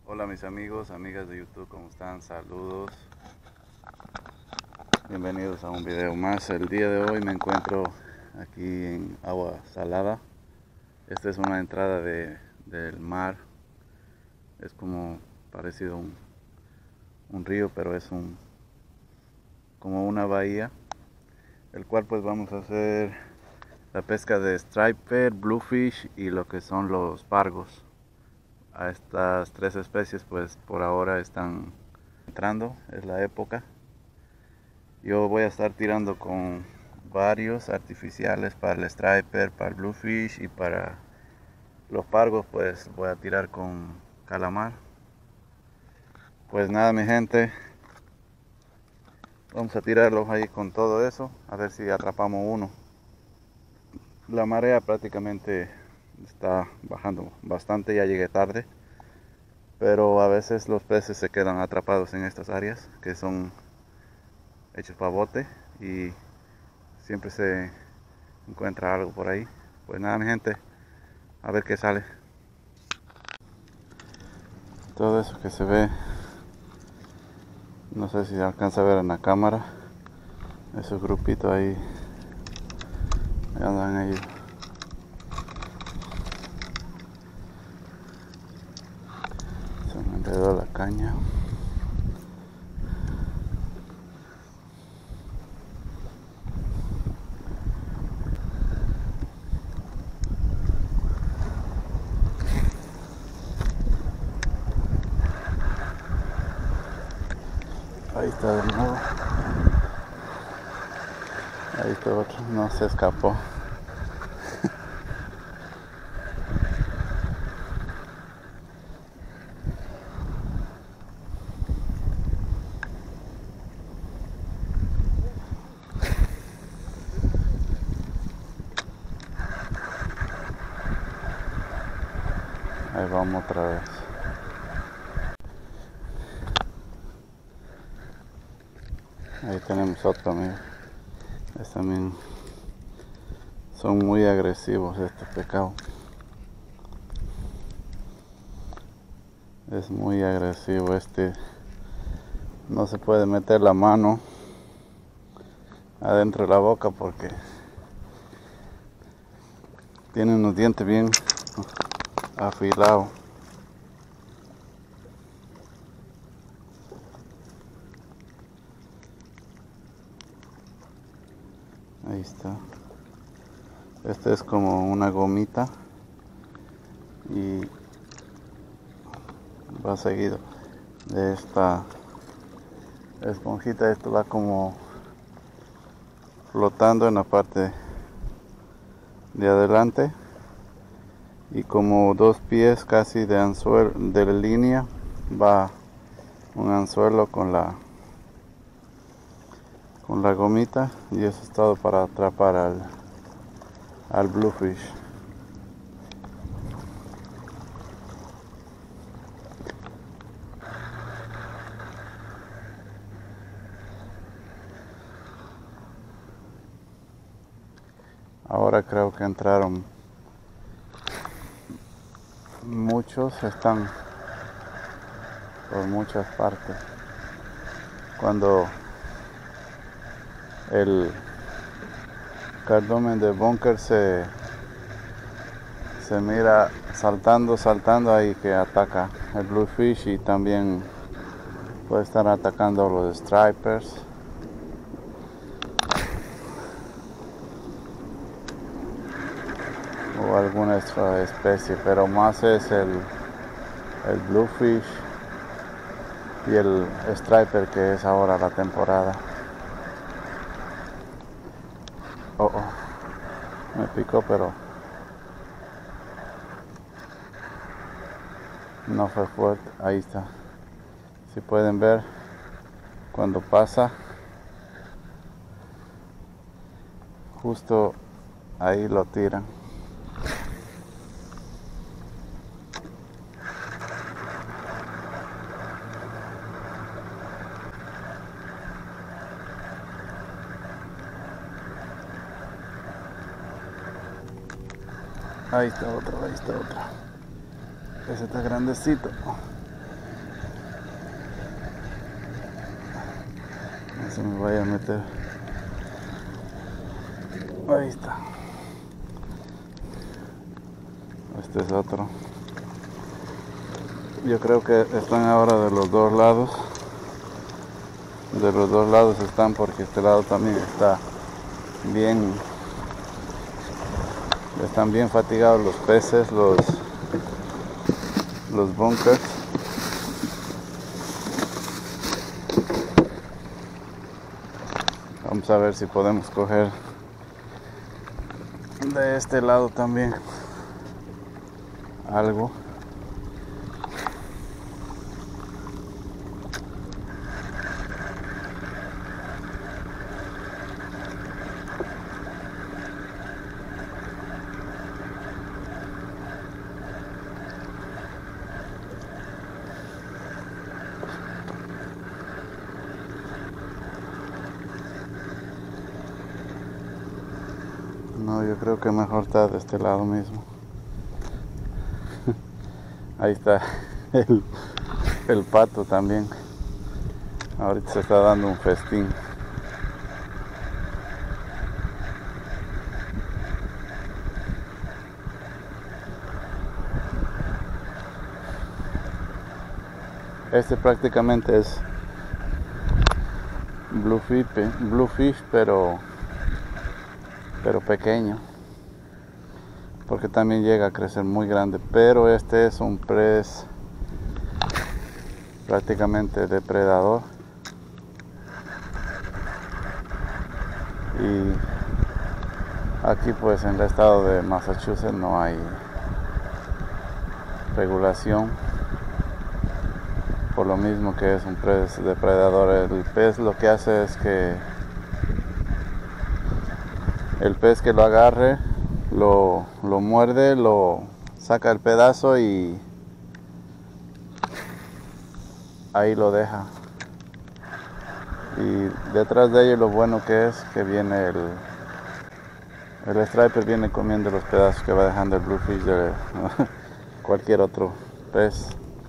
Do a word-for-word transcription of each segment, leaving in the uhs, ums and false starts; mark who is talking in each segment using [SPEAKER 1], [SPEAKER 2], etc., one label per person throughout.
[SPEAKER 1] Hola mis amigos, amigas de YouTube, ¿cómo están? Saludos. Bienvenidos a un video más. El día de hoy me encuentro aquí en agua salada. Esta es una entrada de, del mar. Es como parecido a un, un río, pero es un como una bahía. El cual pues vamos a hacer la pesca de striper, bluefish y lo que son los pargos. A estas tres especies pues por ahora están entrando, es la época. Yo voy a estar tirando con varios artificiales para el striper, para el bluefish, y para los pargos pues voy a tirar con calamar. Pues nada mi gente, vamos a tirarlos ahí con todo eso, a ver si atrapamos uno. La marea prácticamente está bajando bastante, ya llegué tarde, pero a veces los peces se quedan atrapados en estas áreas que son hechos para bote y siempre se encuentra algo por ahí. Pues nada mi gente, a ver qué sale. Todo eso que se ve, no sé si se alcanza a ver en la cámara, esos grupitos ahí, ahí andan ellos. Se me enredó la caña. Ahí está de nuevo. Ahí está otro, no se escapó. Ahí vamos otra vez. Ahí tenemos otro, amigo. Es también son muy agresivos estos pescados. Es muy agresivo este. No se puede meter la mano adentro de la boca porque tiene unos dientes bien afilados. Ahí está. Este es como una gomita y va seguido de esta esponjita. Esto va como flotando en la parte de adelante y como dos pies casi de anzuelo de la línea va un anzuelo con la con la gomita, y eso es todo para atrapar al, al bluefish. Ahora creo que entraron muchos, están por muchas partes. Cuando el cardumen de bunker se se mira saltando, saltando, ahí que ataca el bluefish, y también puede estar atacando los stripers. O alguna otra especie, pero más es el, el bluefish y el striper, que es ahora la temporada. Oh, oh, me picó, pero no fue fuerte. Ahí está. Si pueden ver, cuando pasa, justo ahí lo tiran. Ahí está otro, ahí está otro. Ese está grandecito. se me vaya a meter. Ahí está. Este es otro. Yo creo que están ahora de los dos lados. De los dos lados están, porque este lado también está bien. Están bien fatigados los peces, los, los bunkers. Vamos a ver si podemos coger de este lado también algo. No, yo creo que mejor está de este lado mismo. Ahí está el, el pato también. Ahorita se está dando un festín. Este prácticamente es bluefish, bluefish pero pero pequeño, porque también llega a crecer muy grande, pero este es un pez prácticamente depredador. Y aquí pues en el estado de Massachusetts no hay regulación, por lo mismo que es un pez depredador. El pez lo que hace es que el pez que lo agarre, lo, lo muerde, lo saca el pedazo y ahí lo deja. Y detrás de ello lo bueno que es que viene el, el striper viene comiendo los pedazos que va dejando el bluefish de cualquier otro pez.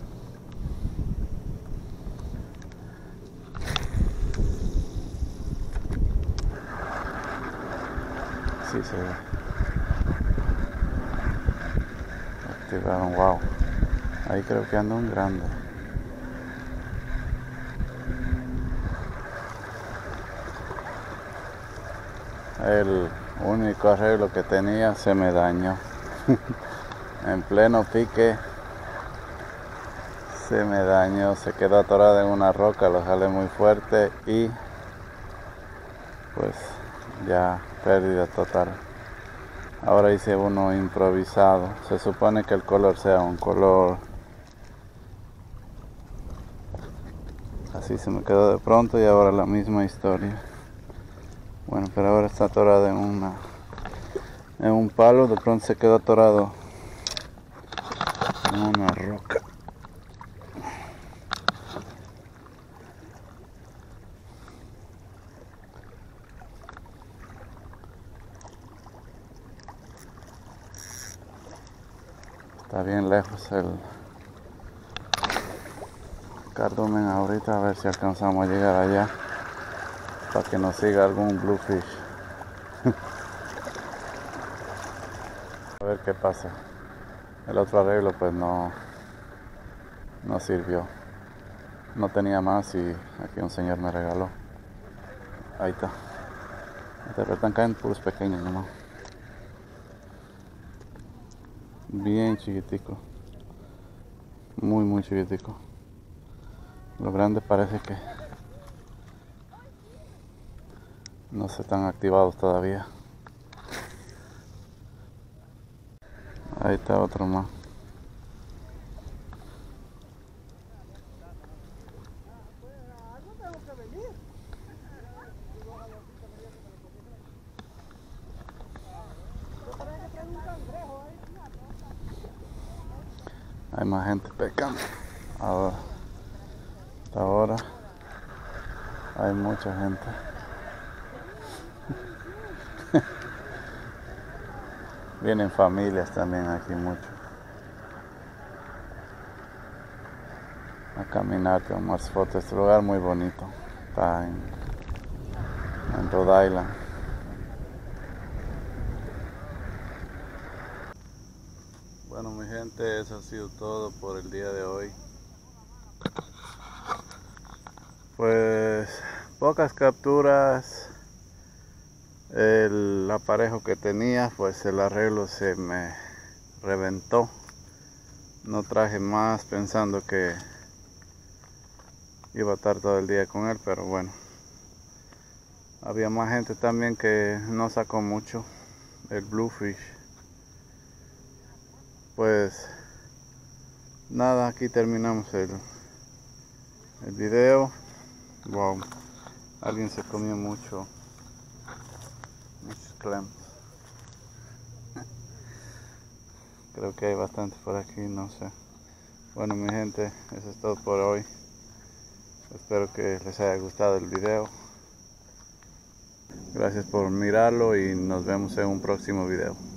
[SPEAKER 1] Sí se ve. Activaron, wow. Ahí creo que anda un grande. El único arreglo que tenía se me dañó. En pleno pique se me dañó, se quedó atorado en una roca, lo jalé muy fuerte y pues ya pérdida total. Ahora hice uno improvisado. Se supone que el color sea un color así, se me quedó de pronto y ahora la misma historia. Bueno, pero ahora está atorado en una en un palo, de pronto se quedó atorado en una roca. Está bien lejos el cardumen ahorita, a ver si alcanzamos a llegar allá para que nos siga algún bluefish. A ver qué pasa. El otro arreglo pues no no sirvió, no tenía más y aquí un señor me regaló. Ahí está. Pero están cayendo puros pequeños nomás, bien chiquitico, muy muy chiquitico. Los grandes parece que no se están activados todavía. Ahí está otro más. Hay más gente pescando. Ahora, hasta ahora hay mucha gente. Vienen familias también aquí mucho a caminar, tomar fotos. Este lugar muy bonito. Está en en Rhode Island. Bueno, mi gente, eso ha sido todo por el día de hoy. Pues pocas capturas. El aparejo que tenía, pues el arreglo se me reventó. No traje más pensando que iba a estar todo el día con él, pero bueno. Había más gente también que no sacó mucho el bluefish. Pues nada, aquí terminamos el, el video. Wow, alguien se comió mucho, muchos clams. Creo que hay bastante por aquí, no sé. Bueno, mi gente, eso es todo por hoy. Espero que les haya gustado el video. Gracias por mirarlo y nos vemos en un próximo video.